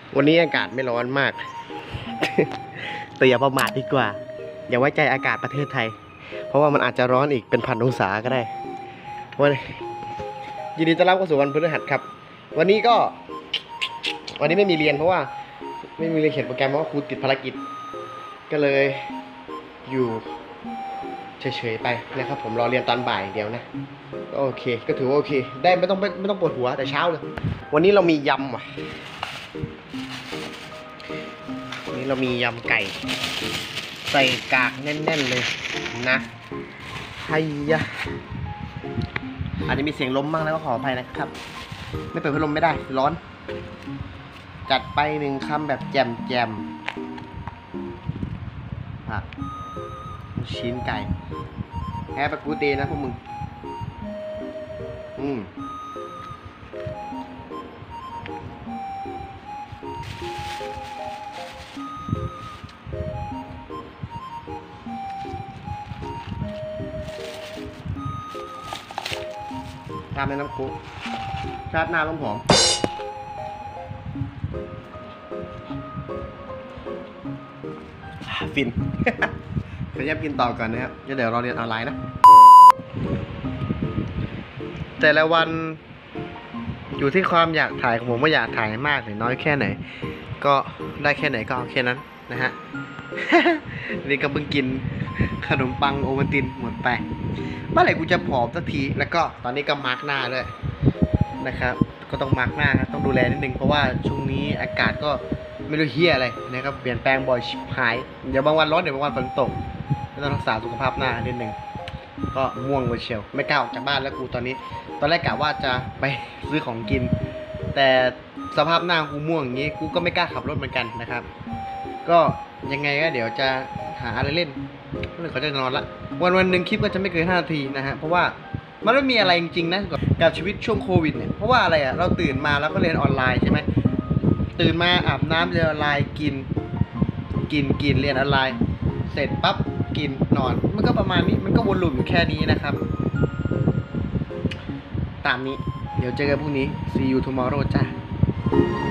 วันนี้อากาศไม่ร้อนมาก แต่อย่าประมาทดีกว่าอย่าไว้ใจอากาศประเทศไทยเพราะว่ามันอาจจะร้อนอีกเป็น1,000 องศาก็ได้วันยินดีต้อนรับเข้าสู่วันพฤหัสครับวันนี้ไม่มีเรียนเพราะว่าไม่มีเรียนเขียนโปรแกรมเพราะว่าครูติดภารกิจก็เลยอยู่เฉยๆไปนะครับผมรอเรียนตอนบ่ายเดียวนะก็โอเคก็ถือว่าโอเคได้ไม่ต้องปวดหัวแต่เช้าเลยวันนี้เรามียำว่ะวันนี้เรามียำไก่ใส่กากแน่นๆเลยนะไฮยะอาจจะมีเสียงลมบ้างแล้วก็ขออภัยนะครับไม่เปิดพัดลมไม่ได้ร้อนจัดไป1 คำแบบแจ่มผักชิ้นไก่แฮปปี้กูเดย์นะพวกมึงตามในน้ำคุกชาติหน้าล้มหอมฟิน ขออนุญาตกินต่อก่อนนะครับเดี๋ยวเราเรียนออนไลน์นะแต่ละวันอยู่ที่ความอยากถ่ายของผมว่าอยากถ่ายมากหรือน้อยแค่ไหนก็ได้แค่ไหนก็เอาแค่นั้นนะฮะ นี่ก็เพิ่งกินขนมปังโอวัลตินหมดไปเมื่อไหร่กูจะผอมสักทีแล้วก็ตอนนี้ก็มาร์กหน้าด้วยนะครับก็ต้องมาร์กหน้าครับต้องดูแลนิดนึงเพราะว่าช่วงนี้อากาศก็ไม่รู้เฮียอะไรนะครับเปลี่ยนแปลงบ่อยชิบหายเดี๋ยวบางวันร้อนเดี๋ยวบางวันฝนตกต้องรักษาสุขภาพหน้านิดนึงก็ง่วงเลยเชียวไม่กล้าออกจากบ้านแล้วกูตอนแรกกะว่าจะไปซื้อของกินแต่สภาพหน้ากูม่วงอย่างงี้กูก็ไม่กล้าขับรถเหมือนกันนะครับก็ยังไงก็เดี๋ยวจะหาอะไรเล่นก็เลยเขาจะนอนละวันหนึ่งคลิปก็จะไม่เกิน5 นาทีนะฮะเพราะว่ามันไม่มีอะไรจริงๆนะกับชีวิตช่วงโควิดเนี่ยเพราะว่าอะไรอ่ะเราตื่นมาแล้วก็เรียนออนไลน์ใช่ไหมตื่นมาอาบน้ำเรียนออนไลน์กินเรียนออนไลน์เสร็จปั๊บกินนอนมันก็ประมาณนี้มันก็วนลูปอยู่แค่นี้นะครับตามนี้เดี๋ยวเจอกันพรุ่งนี้ see you tomorrow จ้า